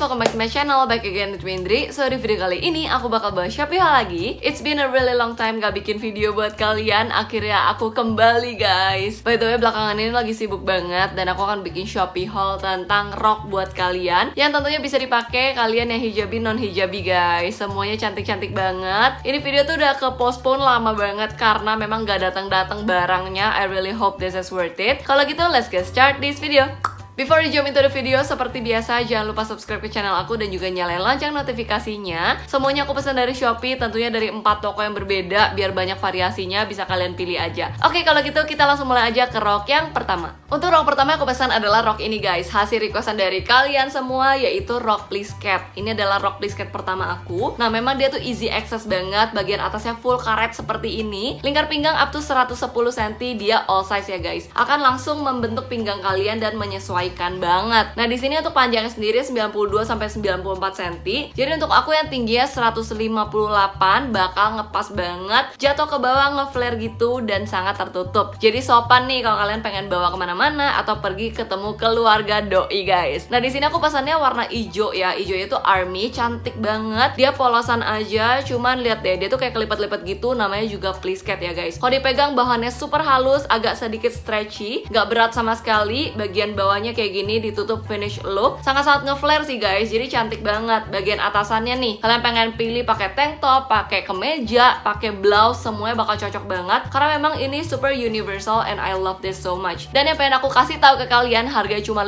welcome back to my channel, back again with me Indri. So di video kali ini aku bakal bahas Shopee haul lagi. It's been a really long time gak bikin video buat kalian. Akhirnya aku kembali guys. By the way belakangan ini lagi sibuk banget, dan aku akan bikin Shopee haul tentang rok buat kalian, yang tentunya bisa dipakai kalian yang hijabi non hijabi guys. Semuanya cantik-cantik banget. Ini video tuh udah ke postpone lama banget karena memang gak datang-datang barangnya. I really hope this is worth it. Kalau gitu let's get start this video. Before we jump into the video, seperti biasa jangan lupa subscribe ke channel aku dan juga nyalain lonceng notifikasinya. Semuanya aku pesan dari Shopee, tentunya dari 4 toko yang berbeda biar banyak variasinya, bisa kalian pilih aja. Oke, kalau gitu kita langsung mulai aja ke rok yang pertama. Untuk rok pertama aku pesan adalah rok ini guys, hasil requestan dari kalian semua, yaitu rok please cat. Ini adalah rok please cat pertama aku. Nah, memang dia tuh easy access banget, bagian atasnya full karet seperti ini. Lingkar pinggang up to 110 cm, dia all size ya guys. Akan langsung membentuk pinggang kalian dan menyesuaikan banget. Nah, di sini untuk panjangnya sendiri 92 sampai 94 cm. Jadi untuk aku yang tingginya 158 bakal ngepas banget, jatuh ke bawah ngeflare gitu dan sangat tertutup. Jadi sopan nih kalau kalian pengen bawa kemana-mana atau pergi ketemu keluarga doi guys. Nah, di sini aku pesannya warna hijau ya. Hijaunya itu army, cantik banget. Dia polosan aja, cuman lihat deh, dia tuh kayak kelipat-lipat gitu. Namanya juga please cat ya guys. Kalau dipegang bahannya super halus, agak sedikit stretchy, nggak berat sama sekali. Bagian bawahnya kayak gini ditutup finish look, sangat-sangat ngeflare sih guys, jadi cantik banget. Bagian atasannya nih, kalian pengen pilih pakai tank top, pakai kemeja, pakai blouse, semuanya bakal cocok banget karena memang ini super universal and I love this so much. Dan yang pengen aku kasih tahu ke kalian, harganya cuma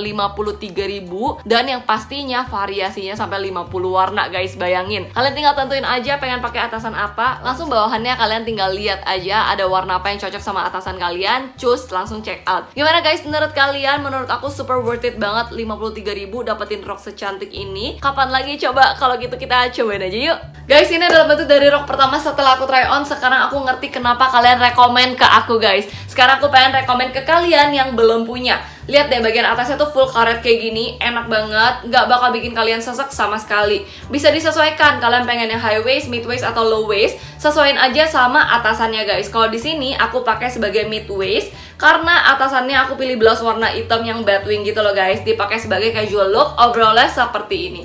53.000 dan yang pastinya variasinya sampai 50 warna guys. Bayangin, kalian tinggal tentuin aja pengen pakai atasan apa, langsung bawahannya kalian tinggal lihat aja ada warna apa yang cocok sama atasan kalian, choose langsung check out. Gimana guys menurut kalian? Menurut aku super worth it banget, 53.000 dapetin rok secantik ini. Kapan lagi coba? Kalau gitu kita cobain aja yuk. Guys, ini adalah bentuk dari rok pertama setelah aku try on. Sekarang aku ngerti kenapa kalian rekomen ke aku guys. Sekarang aku pengen rekomen ke kalian yang belum punya. Lihat deh, bagian atasnya tuh full karet kayak gini, enak banget, nggak bakal bikin kalian sesek sama sekali. Bisa disesuaikan, kalian pengen yang high waist, mid waist atau low waist, sesuaiin aja sama atasannya guys. Kalau di sini aku pakai sebagai mid waist karena atasannya aku pilih blouse warna hitam yang batwing gitu loh guys, dipakai sebagai casual look. Overallnya seperti ini.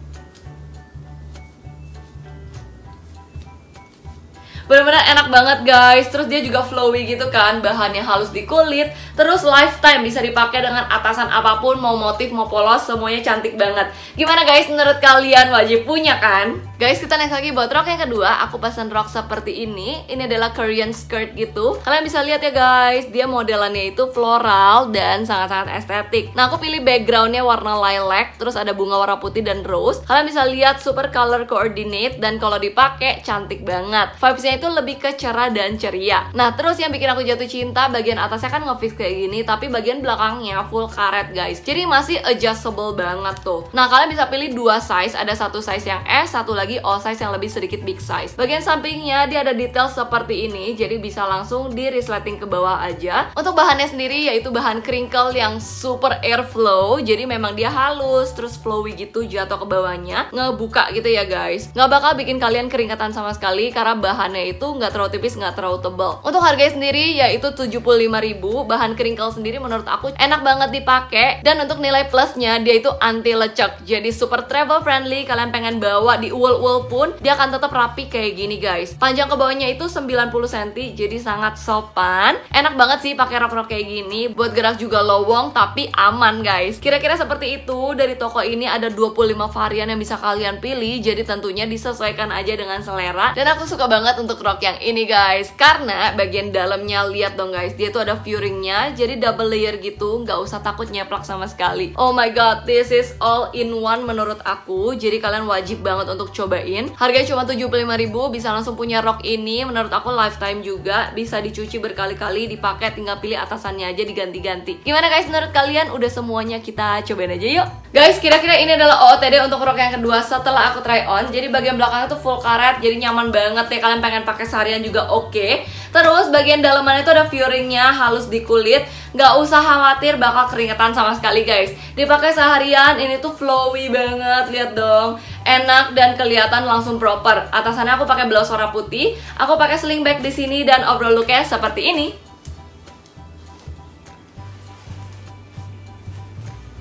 Bener-bener enak banget guys. Terus dia juga flowy gitu kan, bahannya halus di kulit. Terus lifetime bisa dipakai dengan atasan apapun, mau motif mau polos, semuanya cantik banget. Gimana guys menurut kalian? Wajib punya kan? Guys, kita next lagi buat rok yang kedua. Aku pesan rok seperti ini. Ini adalah Korean skirt gitu. Kalian bisa lihat ya guys, dia modelannya itu floral dan sangat-sangat estetik. Nah, aku pilih backgroundnya warna lilac, terus ada bunga warna putih dan rose. Kalian bisa lihat super color coordinate, dan kalau dipakai cantik banget. Vibesnya itu lebih ke cerah dan ceria. Nah, terus yang bikin aku jatuh cinta, bagian atasnya kan nge-fix kayak gini, tapi bagian belakangnya full karet guys. Jadi masih adjustable banget tuh. Nah, kalian bisa pilih 2 size, ada satu size yang S, satu lagi all size yang lebih sedikit big size. Bagian sampingnya dia ada detail seperti ini, jadi bisa langsung di resleting ke bawah aja. Untuk bahannya sendiri yaitu bahan crinkle yang super airflow, jadi memang dia halus, terus flowy gitu, jatuh ke bawahnya, ngebuka gitu ya guys. Nggak bakal bikin kalian keringatan sama sekali karena bahannya itu nggak terlalu tipis, nggak terlalu tebal. Untuk harganya sendiri yaitu 75.000. Bahan crinkle sendiri menurut aku enak banget dipakai, dan untuk nilai plusnya dia itu anti lecek, jadi super travel friendly. Kalian pengen bawa di wool pun dia akan tetap rapi kayak gini guys. Panjang ke bawahnya itu 90 cm, jadi sangat sopan. Enak banget sih pakai rok-rok kayak gini, buat gerak juga lowong tapi aman guys. Kira-kira seperti itu. Dari toko ini ada 25 varian yang bisa kalian pilih, jadi tentunya disesuaikan aja dengan selera. Dan aku suka banget untuk rok yang ini guys, karena bagian dalamnya lihat dong guys, dia tuh ada furringnya, jadi double layer gitu, nggak usah takut nyeplak sama sekali. Oh my god, this is all in one menurut aku, jadi kalian wajib banget untuk cobain. Harganya cuma 75.000, bisa langsung punya rok ini. Menurut aku lifetime juga, bisa dicuci berkali-kali, dipakai, tinggal pilih atasannya aja diganti-ganti. Gimana guys menurut kalian? Udah semuanya, kita cobain aja yuk. Guys, kira-kira ini adalah OOTD untuk rok yang kedua setelah aku try on. Jadi bagian belakangnya tuh full karet, jadi nyaman banget ya, kalian pengen pakai seharian juga oke. Terus bagian dalamannya itu ada furringnya, halus di kulit. Nggak usah khawatir bakal keringetan sama sekali guys. Dipakai seharian, ini tuh flowy banget, lihat dong. Enak dan kelihatan langsung proper. Atasannya aku pakai blouse warna putih, aku pakai sling bag di sini, dan overall looknya seperti ini.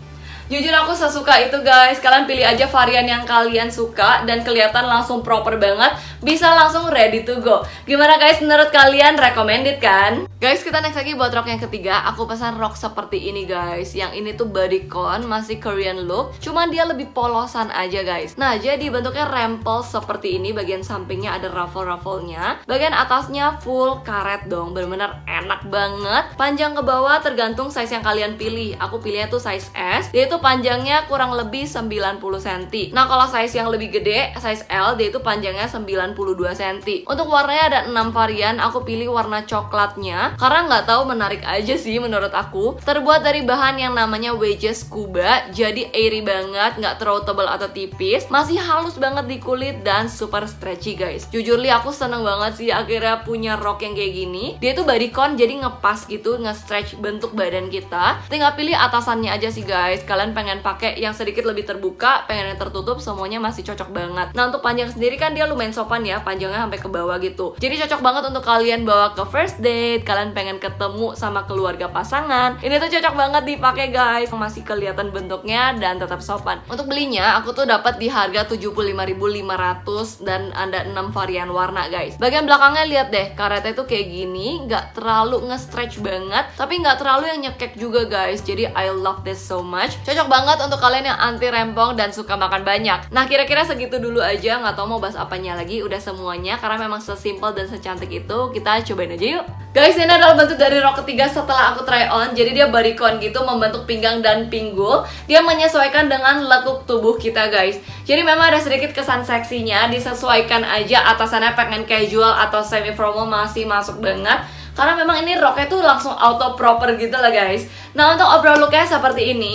Jujur aku sesuka itu guys. Kalian pilih aja varian yang kalian suka dan kelihatan langsung proper banget, bisa langsung ready to go. Gimana guys, menurut kalian recommended kan? Guys, kita next lagi buat rok yang ketiga. Aku pesan rok seperti ini guys. Yang ini tuh bodycon, masih Korean look, cuman dia lebih polosan aja guys. Nah, jadi bentuknya rempel seperti ini. Bagian sampingnya ada ruffle-ruffle-nya, bagian atasnya full karet dong. Bener-bener enak banget. Panjang ke bawah tergantung size yang kalian pilih. Aku pilihnya tuh size S. Dia itu panjangnya kurang lebih 90 cm. Nah, kalau size yang lebih gede, size L, dia itu panjangnya 92 cm. Untuk warnanya ada 6 varian. Aku pilih warna coklatnya karena nggak tahu, menarik aja sih menurut aku. Terbuat dari bahan yang namanya wedges scuba, jadi airy banget, nggak terlalu tebal atau tipis, masih halus banget di kulit dan super stretchy guys. Jujur li, aku seneng banget sih akhirnya punya rok yang kayak gini. Dia tuh bodycon, jadi ngepas gitu, nge-stretch bentuk badan kita. Tinggal pilih atasannya aja sih guys. Kalian pengen pakai yang sedikit lebih terbuka, pengen yang tertutup, semuanya masih cocok banget. Nah, untuk panjang sendiri kan dia lumayan sopan ya, panjangnya sampai ke bawah gitu. Jadi cocok banget untuk kalian bawa ke first date, kalian pengen ketemu sama keluarga pasangan. Ini tuh cocok banget dipakai guys, masih kelihatan bentuknya dan tetap sopan. Untuk belinya aku tuh dapat di harga 75.500 dan ada 6 varian warna guys. Bagian belakangnya lihat deh, karetnya tuh kayak gini, nggak terlalu nge-stretch banget, tapi nggak terlalu yang nyekek juga guys. Jadi I love this so much. Cocok banget untuk kalian yang anti rempong dan suka makan banyak. Nah, kira-kira segitu dulu aja, nggak tahu mau bahas apanya lagi. Udah semuanya, karena memang sesimpel dan secantik itu. Kita cobain aja yuk. Guys, ini adalah bentuk dari rok ketiga setelah aku try on. Jadi dia bodycon gitu, membentuk pinggang dan pinggul. Dia menyesuaikan dengan lekuk tubuh kita guys. Jadi memang ada sedikit kesan seksinya, disesuaikan aja. Atasannya pengen casual atau semi formal masih masuk banget, karena memang ini roknya tuh langsung auto proper gitu lah guys. Nah, untuk overall looknya seperti ini.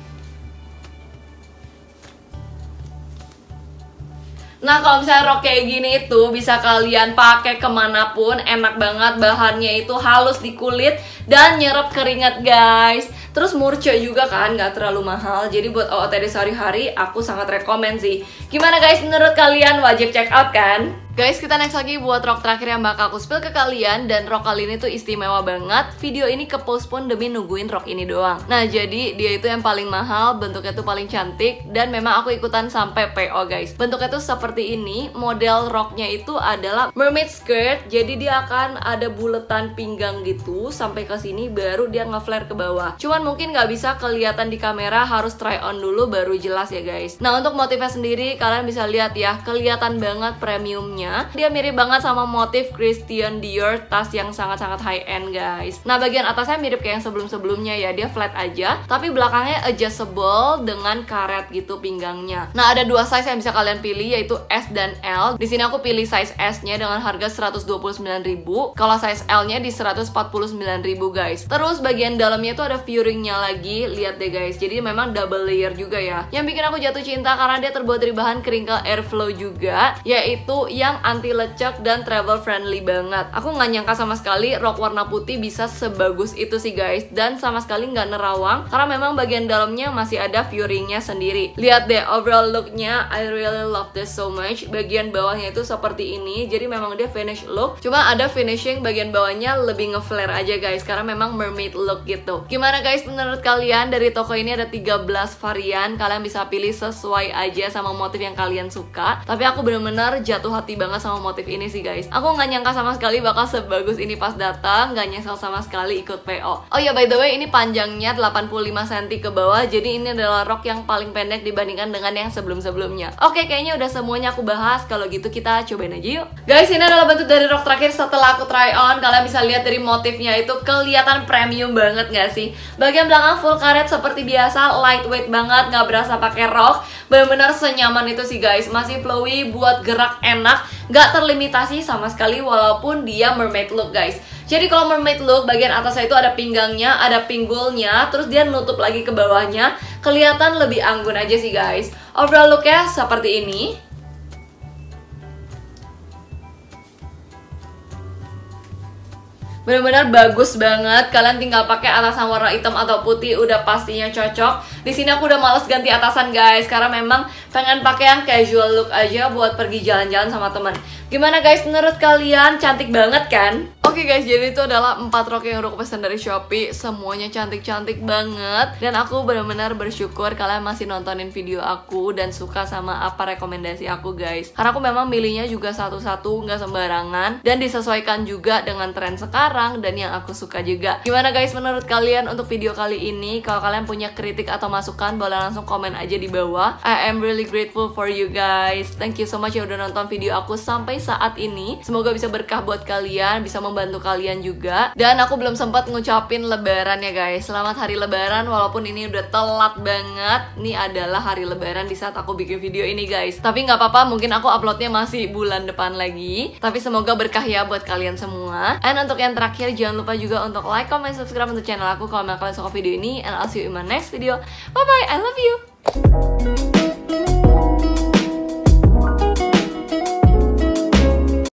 Nah, kalau misalnya rok kayak gini itu bisa kalian pakai kemanapun, enak banget. Bahannya itu halus di kulit dan nyerap keringat guys. Terus murce juga kan, nggak terlalu mahal. Jadi buat OOTD sehari-hari aku sangat rekomen sih. Gimana guys, menurut kalian? Wajib check out kan? Guys, kita next lagi buat rok terakhir yang bakal aku spill ke kalian. Dan rok kali ini tuh istimewa banget. Video ini ke postpone demi nungguin rok ini doang. Nah, jadi dia itu yang paling mahal, bentuknya tuh paling cantik, dan memang aku ikutan sampai PO guys. Bentuknya tuh seperti ini. Model roknya itu adalah mermaid skirt. Jadi dia akan ada buletan pinggang gitu sampai ke sini, baru dia nge-flare ke bawah. Cuman mungkin nggak bisa kelihatan di kamera, harus try on dulu baru jelas ya guys. Nah, untuk motifnya sendiri kalian bisa lihat ya, kelihatan banget premiumnya. Dia mirip banget sama motif Christian Dior, tas yang sangat-sangat high end guys. Nah, bagian atasnya mirip kayak yang sebelum-sebelumnya ya, dia flat aja, tapi belakangnya adjustable dengan karet gitu pinggangnya. Nah, ada dua size yang bisa kalian pilih, yaitu S dan L. Di sini aku pilih size S-nya dengan harga 129.000. Kalau size L-nya di 149.000 guys. Terus bagian dalamnya itu ada V-ring-nya lagi, lihat deh guys. Jadi memang double layer juga ya. Yang bikin aku jatuh cinta karena dia terbuat dari bahan crinkle airflow juga, yaitu yang anti lecek dan travel friendly banget. Aku nggak nyangka sama sekali rok warna putih bisa sebagus itu sih guys, dan sama sekali nggak nerawang karena memang bagian dalamnya masih ada V-ring-nya sendiri. Lihat deh overall looknya, I really love this so much. Bagian bawahnya itu seperti ini, jadi memang dia finish look, cuma ada finishing bagian bawahnya lebih nge-flare aja guys, karena memang mermaid look gitu. Gimana guys menurut kalian? Dari toko ini ada 13 varian, kalian bisa pilih sesuai aja sama motif yang kalian suka. Tapi aku bener-bener jatuh hati banget sama motif ini sih guys. Aku nggak nyangka sama sekali bakal sebagus ini pas datang, nggak nyesel sama sekali ikut PO. Oh ya, by the way, ini panjangnya 85 cm ke bawah, jadi ini adalah rok yang paling pendek dibandingkan dengan yang sebelum-sebelumnya. Oke, kayaknya udah semuanya aku bahas. Kalau gitu kita cobain aja yuk. Guys, ini adalah bentuk dari rok terakhir setelah aku try on. Kalian bisa lihat dari motifnya itu kelihatan premium banget nggak sih? Bagian belakang full karet seperti biasa, lightweight banget, nggak berasa pakai rok. Bener-bener senyaman itu sih guys, masih flowy, buat gerak enak, nggak terlimitasi sama sekali walaupun dia mermaid look guys. Jadi kalau mermaid look, bagian atasnya itu ada pinggangnya, ada pinggulnya, terus dia nutup lagi ke bawahnya, kelihatan lebih anggun aja sih guys. Overall looknya seperti ini. Bener-bener bagus banget. Kalian tinggal pakai atasan warna hitam atau putih udah pastinya cocok. Di sini aku udah males ganti atasan guys, karena memang pengen pakai yang casual look aja buat pergi jalan-jalan sama teman. Gimana guys menurut kalian? Cantik banget kan? Oke guys, jadi itu adalah 4 rok yang udah aku pesan dari Shopee. Semuanya cantik-cantik banget. Dan aku benar-benar bersyukur kalian masih nontonin video aku dan suka sama apa rekomendasi aku guys. Karena aku memang milihnya juga satu-satu, nggak sembarangan. Dan disesuaikan juga dengan tren sekarang dan yang aku suka juga. Gimana guys menurut kalian untuk video kali ini? Kalau kalian punya kritik atau masukan, boleh langsung komen aja di bawah. I am really grateful for you guys. Thank you so much yang udah nonton video aku sampai saat ini. Semoga bisa berkah buat kalian, bisa membantu kalian juga. Dan aku belum sempat ngucapin lebaran ya guys. Selamat hari lebaran, walaupun ini udah telat banget. Ini adalah hari lebaran di saat aku bikin video ini guys. Tapi nggak apa-apa, mungkin aku uploadnya masih bulan depan lagi. Tapi semoga berkah ya buat kalian semua. And untuk yang terakhir, jangan lupa juga untuk like, comment, subscribe untuk channel aku kalau kalian suka video ini. And I'll see you in my next video. Bye bye, I love you.